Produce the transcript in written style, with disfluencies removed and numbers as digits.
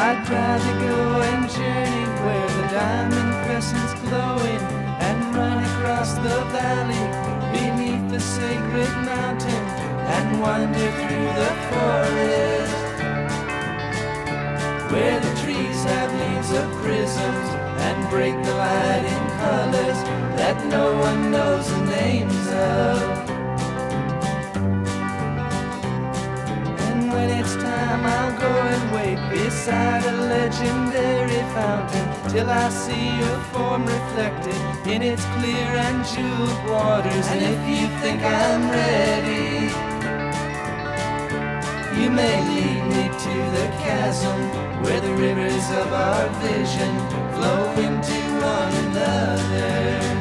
I'd rather go and journey where the diamond crescent's glowing, and run across the valley beneath the sacred mountain, and wander through the forest where the trees have leaves of prisms and break the light in colors that no one knows the names of. And when it's time, I'll go and wait beside a legendary fountain till I see your form reflected in its clear and jeweled waters. And if you think I'm ready, you may lead me to the chasm where the rivers of our vision flow into one another.